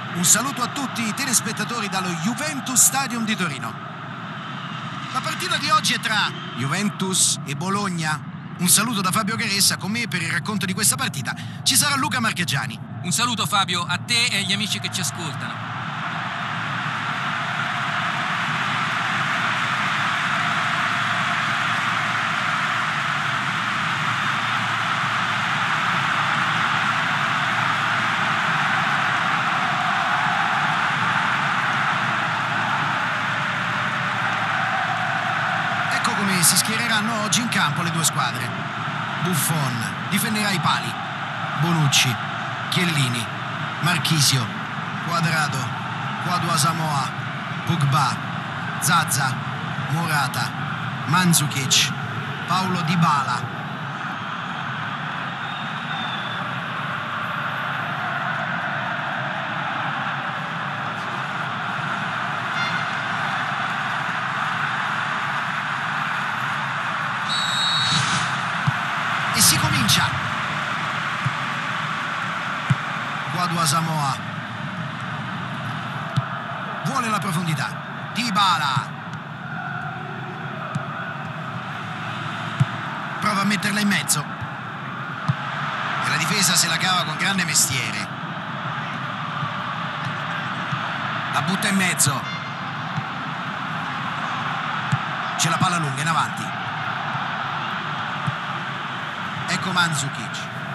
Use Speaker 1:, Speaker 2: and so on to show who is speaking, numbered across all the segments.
Speaker 1: Un saluto a tutti i telespettatori dallo Juventus Stadium di Torino. La partita di oggi è tra Juventus e Bologna. Un saluto da Fabio Caressa. Con me per il racconto di questa partita ci sarà Luca Marchegiani.
Speaker 2: Un saluto Fabio, a te e agli amici che ci ascoltano.
Speaker 1: Come si schiereranno oggi in campo le due squadre. Buffon difenderà i pali, Bonucci, Chiellini, Marchisio, Cuadrado, Kwadwo Asamoah, Pogba, Zaza, Morata, Mandzukic, Paulo Dybala. E si comincia. Kwadwo Asamoah vuole la profondità. Dybala prova a metterla in mezzo e la difesa se la cava con grande mestiere. La butta in mezzo. C'è la palla lunga in avanti. Ecco Mandzukic.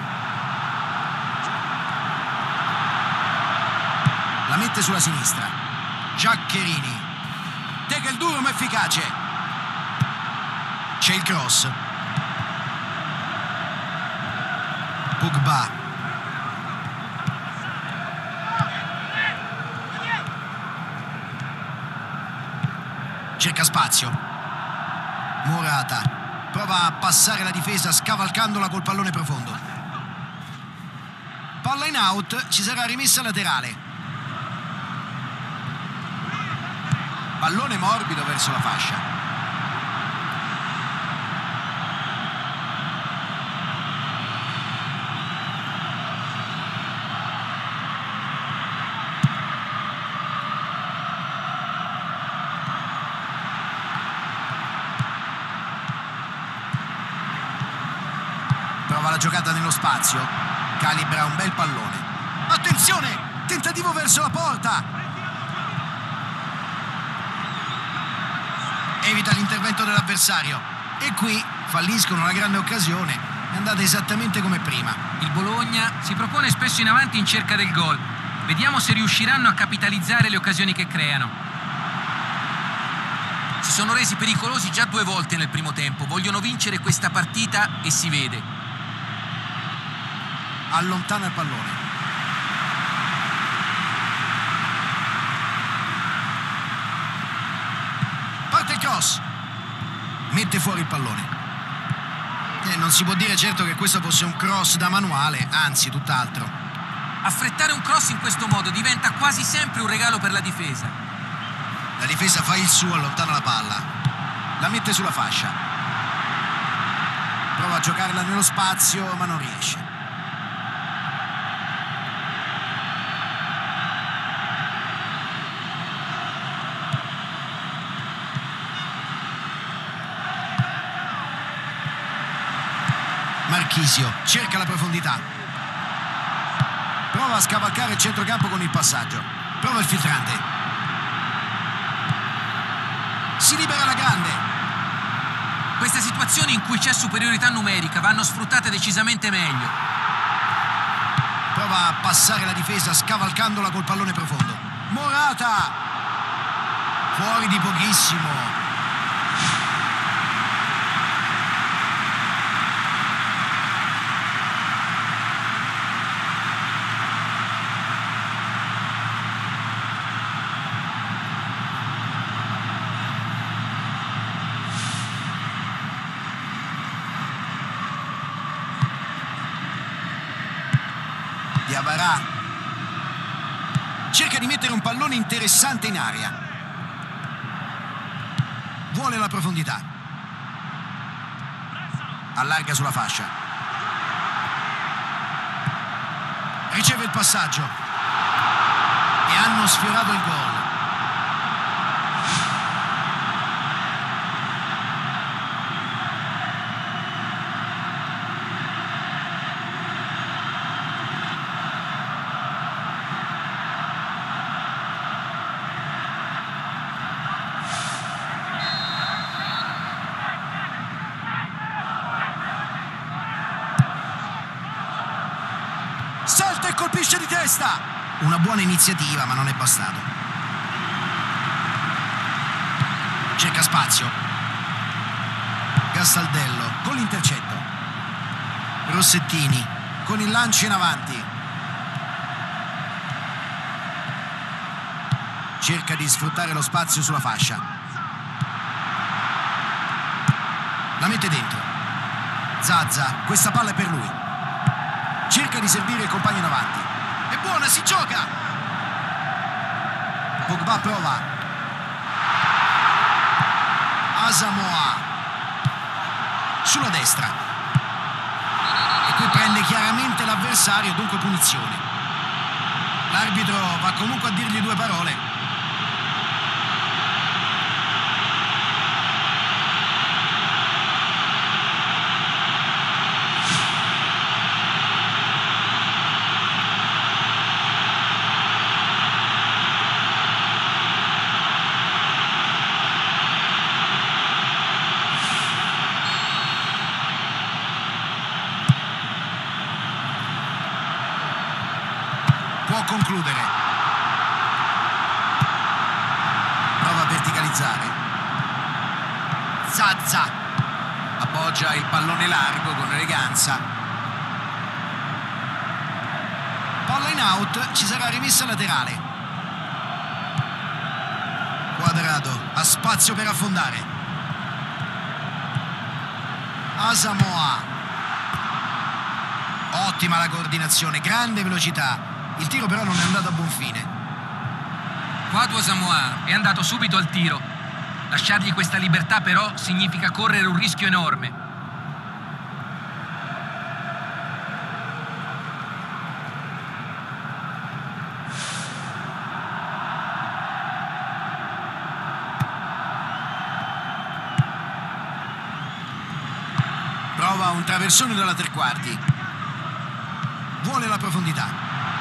Speaker 1: La mette sulla sinistra. Giaccherini. Tega il duro ma efficace. C'è il cross. Pogba. Cerca spazio. Morata. Prova a passare la difesa scavalcandola col pallone profondo. Palla in out, ci sarà rimessa laterale. Pallone morbido verso la fascia. Prova la giocata nello spazio, calibra un bel pallone. Attenzione, tentativo verso la porta. Evita l'intervento dell'avversario e qui falliscono una grande occasione. È andata esattamente come prima.
Speaker 2: Il Bologna si propone spesso in avanti in cerca del gol. Vediamo se riusciranno a capitalizzare le occasioni che creano. Si sono resi pericolosi già 2 volte nel primo tempo. Vogliono vincere questa partita e si vede.
Speaker 1: Allontana il pallone. Parte il cross. Mette fuori il pallone. Non si può dire certo che questo fosse un cross da manuale, anzi tutt'altro.
Speaker 2: Affrettare un cross in questo modo diventa quasi sempre un regalo per la difesa.
Speaker 1: La difesa fa il suo, allontana la palla. La mette sulla fascia. Prova a giocarla nello spazio, ma non riesce. Marchisio cerca la profondità. Prova a scavalcare il centrocampo con il passaggio. Prova il filtrante. Si libera la grande.
Speaker 2: Queste situazioni in cui c'è superiorità numerica vanno sfruttate decisamente meglio.
Speaker 1: Prova a passare la difesa scavalcandola col pallone profondo. Morata! Fuori di pochissimo. Diawara cerca di mettere un pallone interessante in aria. Vuole la profondità. Allarga sulla fascia. Riceve il passaggio. E hanno sfiorato il gol. Salta e colpisce di testa. Una buona iniziativa, ma non è bastato. Cerca spazio. Gastaldello con l'intercetto. Rossettini con il lancio in avanti. Cerca di sfruttare lo spazio sulla fascia. La mette dentro. Zaza, questa palla è per lui. Cerca di servire il compagno in avanti. È buona, si gioca. Pogba prova. Asamoah sulla destra. E qui prende chiaramente l'avversario, dunque punizione. L'arbitro va comunque a dirgli due parole. Può concludere. Prova a verticalizzare. Zaza appoggia il pallone largo con eleganza. Palla in out, ci sarà rimessa laterale. Quadrado ha spazio per affondare. Asamoah. Ottima la coordinazione, grande velocità. Il tiro però non è andato a buon fine.
Speaker 2: Kwadwo Asamoah è andato subito al tiro. Lasciargli questa libertà però significa correre un rischio enorme.
Speaker 1: Prova un traversone dalla tre quarti. Vuole la profondità.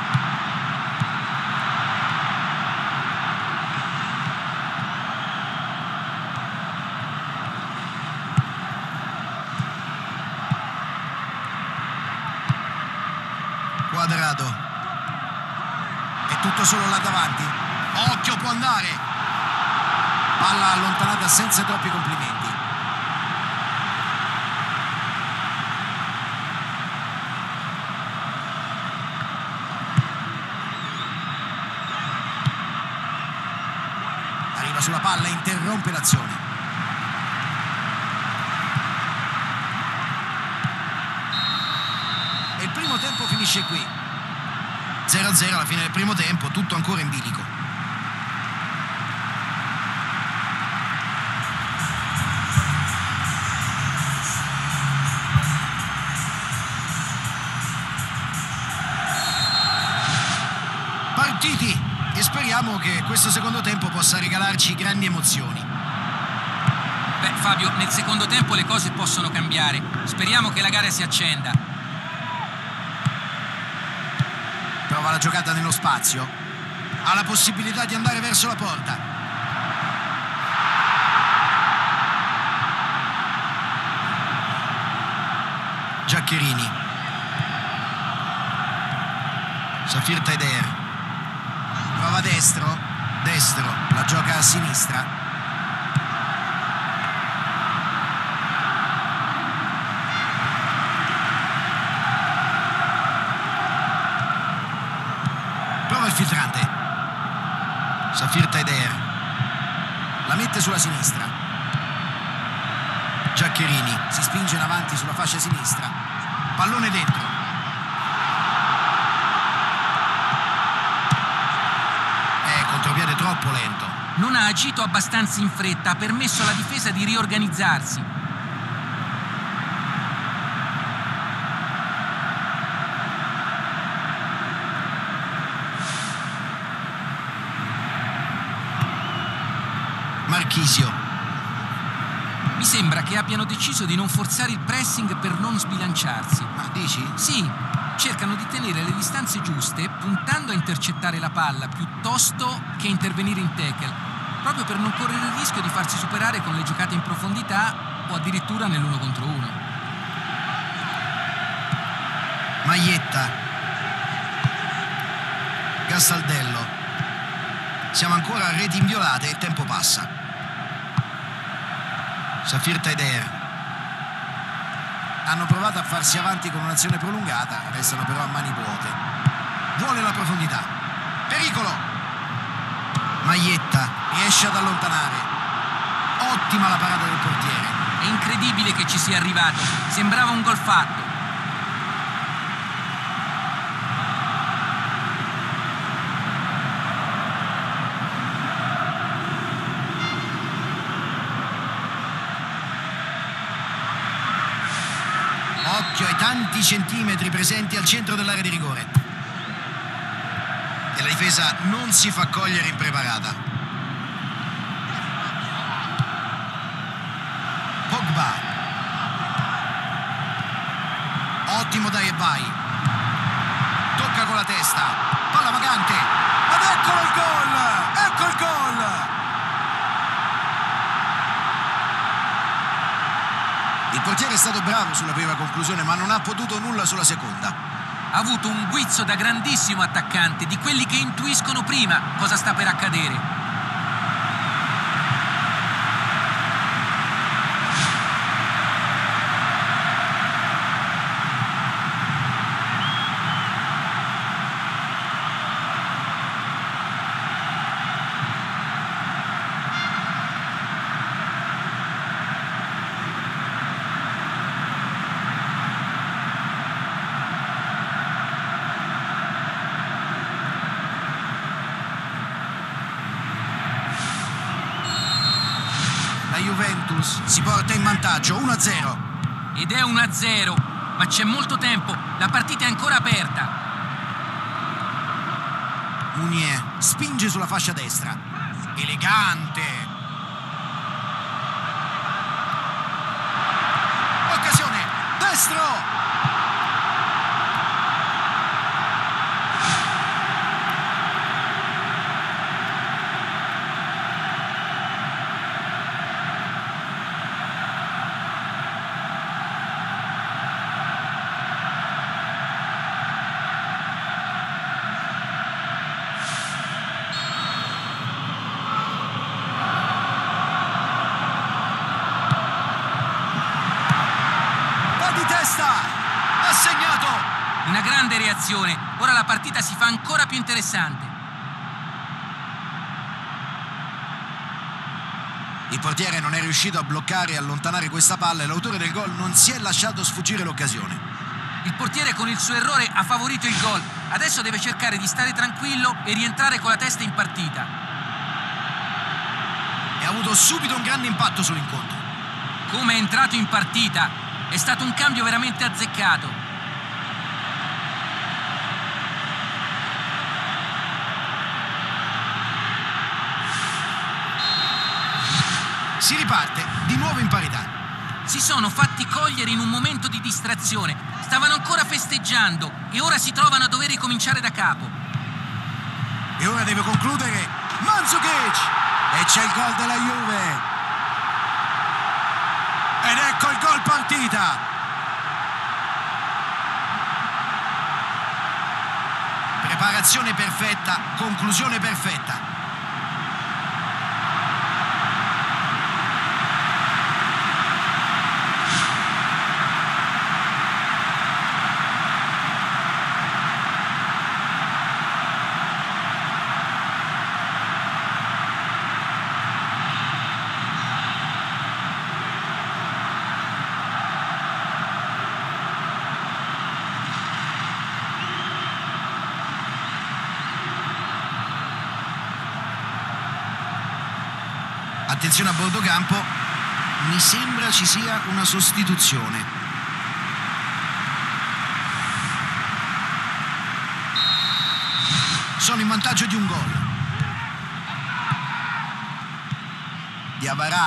Speaker 1: Quadrado. È tutto solo là davanti. Occhio, può andare. Palla allontanata senza troppi complimenti. Arriva sulla palla e interrompe l'azione. Il primo tempo finisce qui. 0-0 alla fine del primo tempo, tutto ancora in bilico. Partiti e speriamo che questo secondo tempo possa regalarci grandi emozioni.
Speaker 2: Beh, Fabio, nel secondo tempo le cose possono cambiare. Speriamo che la gara si accenda.
Speaker 1: Prova la giocata nello spazio. Ha la possibilità di andare verso la porta. Giaccherini. Safir Taider. Prova destro. Destro. La gioca a sinistra. Prova il filtrante. Safir Taider. La mette sulla sinistra. Giaccherini si spinge in avanti sulla fascia sinistra. Pallone dentro. Contropiede troppo lento.
Speaker 2: Non ha agito abbastanza in fretta, ha permesso alla difesa di riorganizzarsi.
Speaker 1: Marchisio.
Speaker 2: Mi sembra che abbiano deciso di non forzare il pressing per non sbilanciarsi.
Speaker 1: Ma dici?
Speaker 2: Sì, cercano di tenere le distanze giuste puntando a intercettare la palla piuttosto che intervenire in tackle, proprio per non correre il rischio di farsi superare con le giocate in profondità o addirittura nell'1 contro 1.
Speaker 1: Maietta. Gastaldello. Siamo ancora a reti inviolate e il tempo passa. Safir Taider. Hanno provato a farsi avanti con un'azione prolungata, restano però a mani vuote. Vuole la profondità. Pericolo. Maietta riesce ad allontanare. Ottima la parata del portiere.
Speaker 2: È incredibile che ci sia arrivato, sembrava un gol fatto.
Speaker 1: Occhio ai tanti centimetri presenti al centro dell'area di rigore. E la difesa non si fa cogliere impreparata. Pogba. Ottimo dai e vai. Tocca con la testa. Palla vagante. Ed eccolo il gol! Ecco il gol! Il portiere è stato bravo sulla prima conclusione, ma non ha potuto nulla sulla seconda.
Speaker 2: Ha avuto un guizzo da grandissimo attaccante, di quelli che intuiscono prima cosa sta per accadere.
Speaker 1: La Juventus si porta in vantaggio 1-0.
Speaker 2: Ed è 1-0, ma c'è molto tempo, la partita è ancora aperta.
Speaker 1: Munier spinge sulla fascia destra. Elegante. Occasione. Destro. Ha segnato!
Speaker 2: Una grande reazione, ora la partita si fa ancora più interessante.
Speaker 1: Il portiere non è riuscito a bloccare e allontanare questa palla e l'autore del gol non si è lasciato sfuggire l'occasione.
Speaker 2: Il portiere con il suo errore ha favorito il gol, adesso deve cercare di stare tranquillo e rientrare con la testa in partita.
Speaker 1: E ha avuto subito un grande impatto sull'incontro.
Speaker 2: Come è entrato in partita, è stato un cambio veramente azzeccato.
Speaker 1: Si riparte di nuovo in parità.
Speaker 2: Si sono fatti cogliere in un momento di distrazione. Stavano ancora festeggiando e ora si trovano a dover ricominciare da capo.
Speaker 1: E ora deve concludere Mandzukic. E c'è il gol della Juve. Ed ecco il gol partita. Preparazione perfetta, conclusione perfetta. Attenzione a bordo campo, mi sembra ci sia una sostituzione. Sono in vantaggio di un gol. Diawara.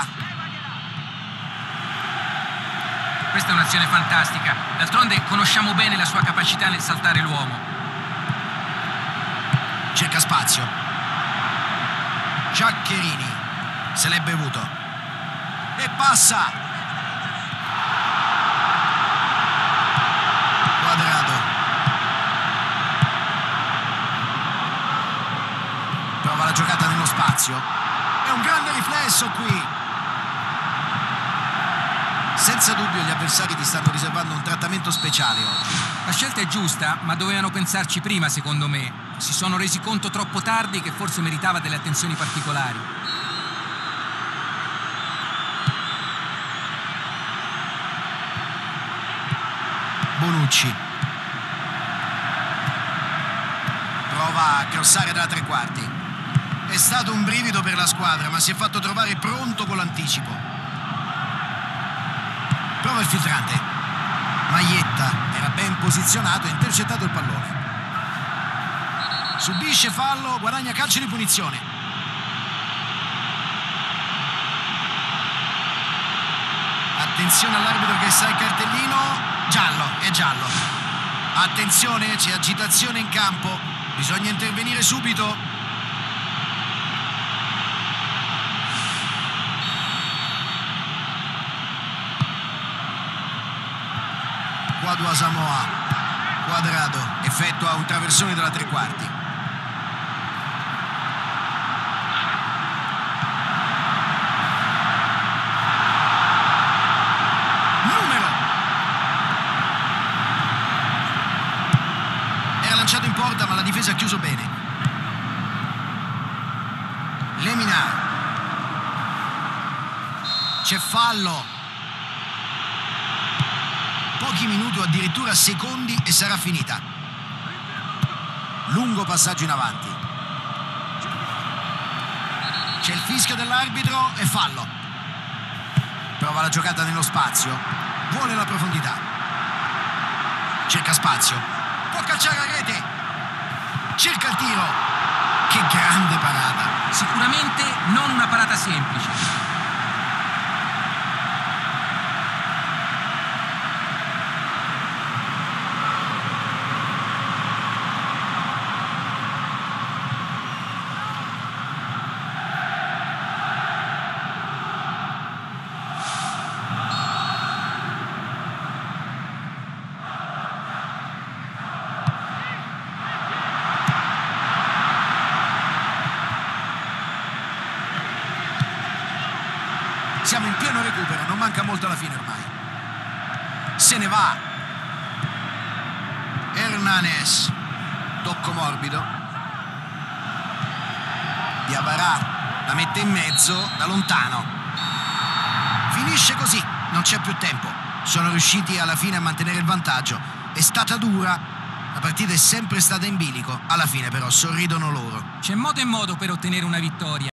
Speaker 2: Questa è un'azione fantastica. D'altronde conosciamo bene la sua capacità nel saltare l'uomo.
Speaker 1: Cerca spazio. Giaccherini se l'è bevuto e passa. Quadrado prova la giocata nello spazio. È un grande riflesso qui. Senza dubbio gli avversari ti stanno riservando un trattamento speciale oggi.
Speaker 2: La scelta è giusta, ma dovevano pensarci prima, secondo me. Si sono resi conto troppo tardi che forse meritava delle attenzioni particolari.
Speaker 1: Bonucci prova a crossare dalla tre quarti. È stato un brivido per la squadra, ma si è fatto trovare pronto con l'anticipo. Prova il filtrante. Maietta era ben posizionato e ha intercettato il pallone. Subisce fallo, guadagna calcio di punizione. Attenzione all'arbitro che sa il cartellino. Giallo, è giallo. Attenzione, c'è agitazione in campo. Bisogna intervenire subito. Quadro Samoa. Quadrado effettua un traversone dalla tre quarti. Lanciato in porta, ma la difesa ha chiuso bene. Lemina. C'è fallo. Pochi minuti o addirittura secondi e sarà finita. Lungo passaggio in avanti. C'è il fischio dell'arbitro e fallo. Prova la giocata nello spazio. Vuole la profondità. Cerca spazio. Può calciare a rete. Cerca il tiro. Che grande parata.
Speaker 2: Sicuramente non una parata semplice.
Speaker 1: Siamo in pieno recupero, non manca molto alla fine ormai. Se ne va. Hernanes. Tocco morbido. Diawara la mette in mezzo da lontano. Finisce così, non c'è più tempo. Sono riusciti alla fine a mantenere il vantaggio. È stata dura, la partita è sempre stata in bilico. Alla fine però sorridono loro.
Speaker 2: C'è modo e modo per ottenere una vittoria.